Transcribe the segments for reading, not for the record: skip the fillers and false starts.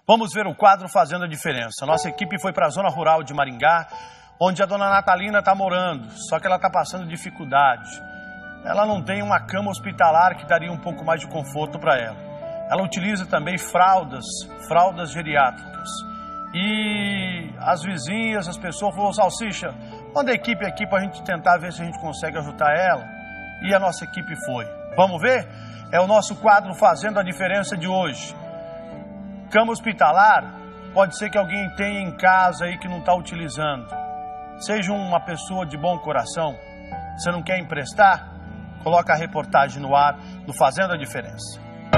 Vamos ver o quadro Fazendo a Diferença. Nossa equipe foi para a zona rural de Maringá, onde a dona Natalina está morando, só que ela está passando dificuldade. Ela não tem uma cama hospitalar que daria um pouco mais de conforto para ela. Ela utiliza também fraldas geriátricas. E as vizinhas, as pessoas falaram: Salsicha, manda a equipe aqui para a gente tentar ver se a gente consegue ajudar ela. E a nossa equipe foi. Vamos ver? É o nosso quadro Fazendo a Diferença de hoje. Cama hospitalar, pode ser que alguém tenha em casa aí que não está utilizando. Seja uma pessoa de bom coração, você não quer emprestar? Coloca a reportagem no ar do Fazendo a Diferença.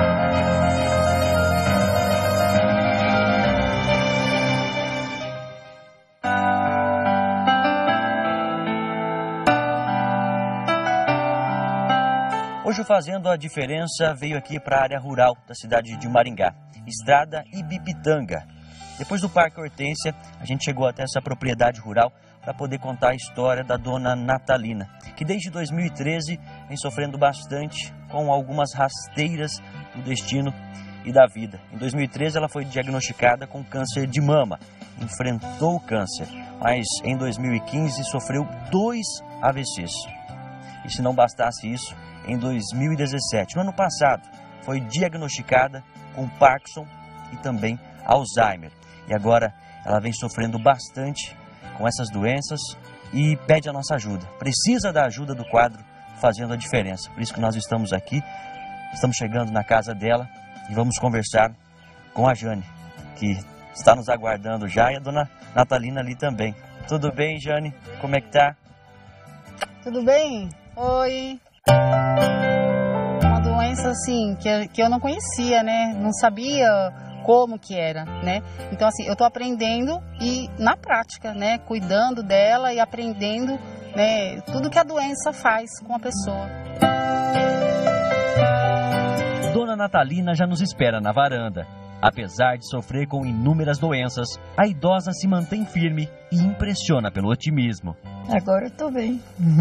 Hoje o Fazendo a Diferença veio aqui para a área rural da cidade de Maringá, Estrada Ibipitanga. Depois do Parque Hortência, a gente chegou até essa propriedade rural para poder contar a história da dona Natalina, que desde 2013 vem sofrendo bastante com algumas rasteiras do destino e da vida. Em 2013 ela foi diagnosticada com câncer de mama, enfrentou o câncer, mas em 2015 sofreu 2 AVCs. E se não bastasse isso, em 2017, no ano passado, foi diagnosticada com Parkinson e também Alzheimer. E agora ela vem sofrendo bastante com essas doenças e pede a nossa ajuda. Precisa da ajuda do quadro Fazendo a Diferença. Por isso que nós estamos aqui, estamos chegando na casa dela e vamos conversar com a Jane, que está nos aguardando já, e a dona Natalina ali também. Tudo bem, Jane? Como é que tá? Tudo bem? Oi. Uma doença assim que eu não conhecia, né? Não sabia como que era, né? Então assim, eu tô aprendendo e na prática, né? Cuidando dela e aprendendo, né? Tudo que a doença faz com a pessoa. Dona Natalina já nos espera na varanda. Apesar de sofrer com inúmeras doenças, a idosa se mantém firme e impressiona pelo otimismo. Agora eu tô bem.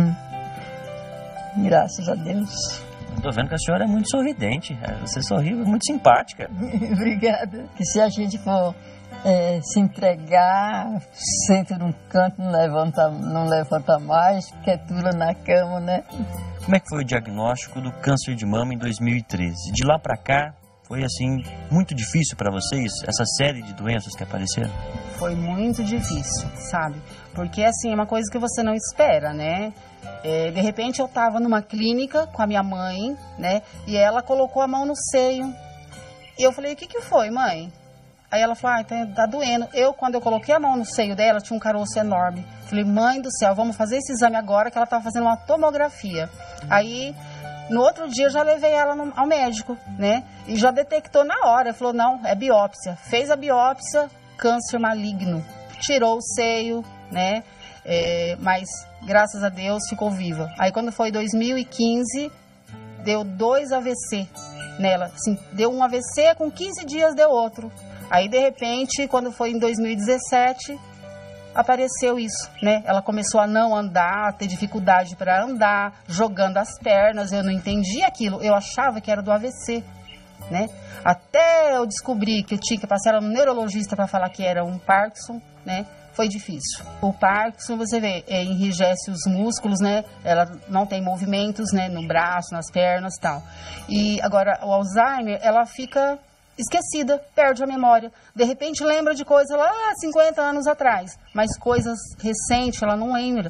Graças a Deus. Tô vendo que a senhora é muito sorridente. Você sorriu, é muito simpática. Obrigada. Que se a gente for se entregar, senta num canto, não levanta mais, quietura na cama, né? Como é que foi o diagnóstico do câncer de mama em 2013? De lá pra cá, foi assim, muito difícil para vocês, essa série de doenças que apareceram? Foi muito difícil, sabe? Porque assim, é uma coisa que você não espera, né? De repente eu tava numa clínica com a minha mãe, né? E ela colocou a mão no seio. E eu falei: o que foi, mãe? Aí ela falou: tá doendo. Quando eu coloquei a mão no seio dela, tinha um caroço enorme. Falei: mãe do céu, vamos fazer esse exame agora, que ela tava fazendo uma tomografia. Aí, no outro dia, eu já levei ela ao médico, né? E já detectou na hora. Falou: não, é biópsia. Fez a biópsia, câncer maligno. Tirou o seio, né? Mas, graças a Deus, ficou viva. Aí, quando foi 2015, deu 2 AVC nela. Assim, deu um AVC, com 15 dias deu outro. Aí, de repente, quando foi em 2017, apareceu isso, né? Ela começou a não andar, a ter dificuldade para andar, jogando as pernas. Eu não entendia aquilo. Eu achava que era do AVC, né? Até eu descobri que eu tinha que passar no neurologista para falar que era um Parkinson, né? Foi difícil. O Parkinson, você vê, enrijece os músculos, né? Ela não tem movimentos, né? No braço, nas pernas e tal. E agora, o Alzheimer, ela fica esquecida, perde a memória. De repente, lembra de coisa lá 50 anos atrás. Mas coisas recentes, ela não lembra.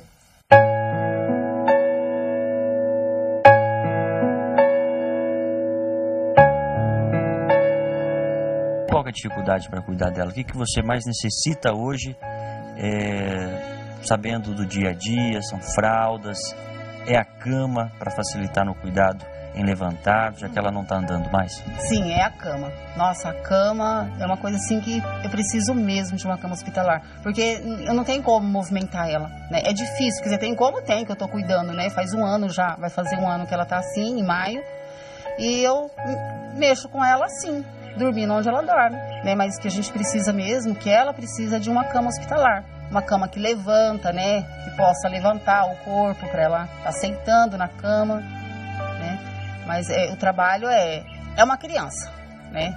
Qual é a dificuldade para cuidar dela? O que você mais necessita hoje? Sabendo do dia a dia, são fraldas, é a cama para facilitar no cuidado em levantar, já que ela não está andando mais? Sim, é a cama. Nossa, a cama é uma coisa assim que eu preciso mesmo de uma cama hospitalar, porque eu não tenho como movimentar ela, né? É difícil, quer dizer, tem como tem, que eu tô cuidando, né? Faz 1 ano já, vai fazer 1 ano que ela tá assim, em maio, e eu mexo com ela assim, dormindo onde ela dorme, né? Mas o que a gente precisa mesmo, que ela precisa de uma cama hospitalar, uma cama que levanta, né? Que possa levantar o corpo para ela estar sentando na cama, né? Mas o trabalho é uma criança, né?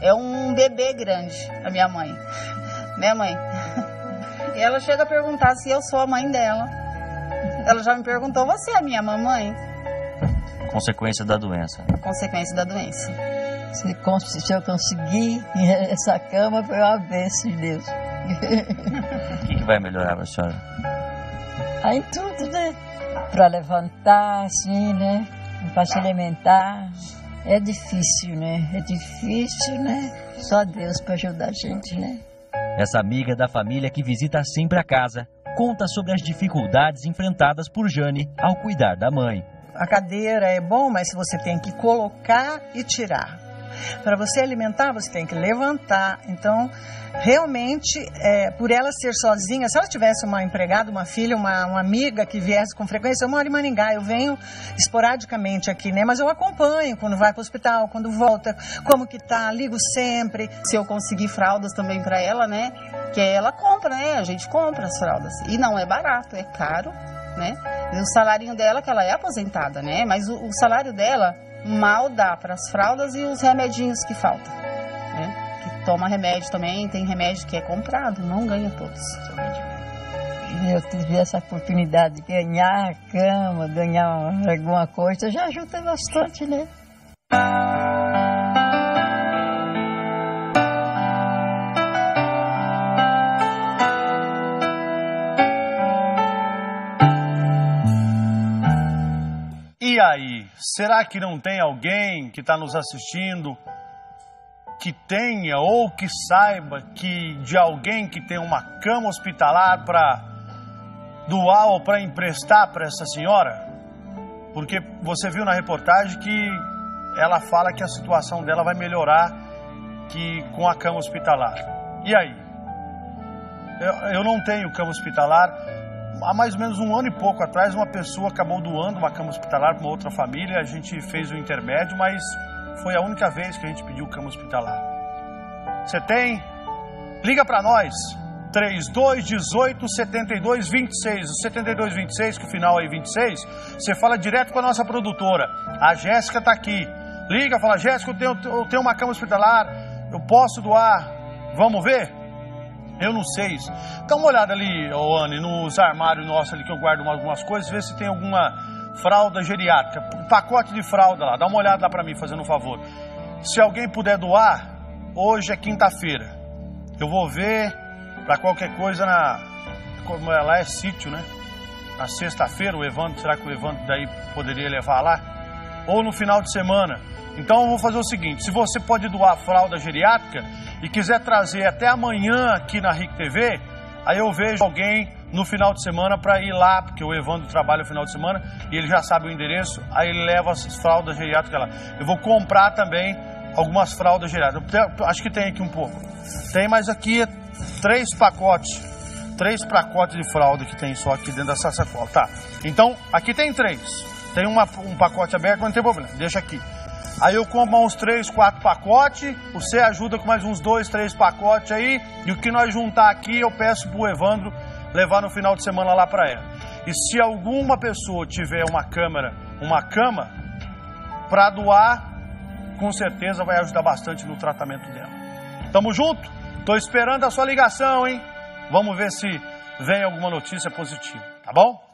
É um bebê grande, a minha mãe. Né, mãe? E ela chega a perguntar se eu sou a mãe dela. Ela já me perguntou, você é a minha mamãe? Consequência da doença. Consequência da doença. Se eu conseguir essa cama, foi uma bênção de Deus. O que vai melhorar para a senhora? Aí em tudo, né? Para levantar, assim, né? Para se alimentar. É difícil, né? É difícil, né? Só Deus para ajudar a gente, né? Essa amiga da família que visita sempre a casa conta sobre as dificuldades enfrentadas por Jane ao cuidar da mãe. A cadeira é bom, mas você tem que colocar e tirar. Para você alimentar, você tem que levantar. Então, realmente, por ela ser sozinha, se ela tivesse uma empregada, uma filha, uma amiga que viesse com frequência, eu moro em Maringá, eu venho esporadicamente aqui, né? Mas eu acompanho quando vai para o hospital, quando volta, como que tá, ligo sempre. Se eu conseguir fraldas também para ela, né? Que ela compra, né? A gente compra as fraldas. E não é barato, é caro, né? E o salário dela, que ela é aposentada, né? Mas o salário dela mal dá para as fraldas e os remedinhos que faltam, né? Que toma remédio também, tem remédio que é comprado, não ganha todos. Eu tive essa oportunidade de ganhar a cama, ganhar alguma coisa, já ajuda bastante, né? E aí, será que não tem alguém que está nos assistindo que tenha ou que saiba que de alguém que tem uma cama hospitalar para doar ou para emprestar para essa senhora? Porque você viu na reportagem que ela fala que a situação dela vai melhorar com a cama hospitalar. E aí? Eu não tenho cama hospitalar. Há mais ou menos um ano e pouco atrás, uma pessoa acabou doando uma cama hospitalar para uma outra família. A gente fez o intermédio, mas foi a única vez que a gente pediu cama hospitalar. Você tem? Liga para nós. 3218-7226. O 7226, que o final é 26, você fala direto com a nossa produtora. A Jéssica está aqui. Liga, fala, Jéssica, eu tenho uma cama hospitalar, eu posso doar. Vamos ver? Eu não sei. Dá uma olhada ali, Anne, nos armários nossos ali que eu guardo algumas coisas, vê se tem alguma fralda geriátrica, um pacote de fralda lá. Dá uma olhada lá para mim, fazendo um favor. Se alguém puder doar, hoje é quinta-feira. Eu vou ver para qualquer coisa como lá é sítio, né? Na sexta-feira, o Evandro, será que o Evandro daí poderia levar lá? Ou no final de semana. Então eu vou fazer o seguinte, se você pode doar fralda geriátrica e quiser trazer até amanhã aqui na RIC TV, aí eu vejo alguém no final de semana para ir lá, porque o Evandro trabalha no final de semana e ele já sabe o endereço, aí ele leva as fraldas geriátricas lá. Eu vou comprar também algumas fraldas geriátricas, acho que tem aqui um pouco. Tem, mas aqui 3 pacotes de fralda que tem só aqui dentro dessa sacola, tá? Então, aqui tem 3. Tem um pacote aberto, mas não tem problema, deixa aqui. Aí eu compro uns 3, 4 pacotes, você ajuda com mais uns 2, 3 pacotes aí, e o que nós juntar aqui eu peço pro Evandro levar no final de semana lá para ela. E se alguma pessoa tiver uma cama para doar, com certeza vai ajudar bastante no tratamento dela. Tamo junto? Tô esperando a sua ligação, hein? Vamos ver se vem alguma notícia positiva, tá bom?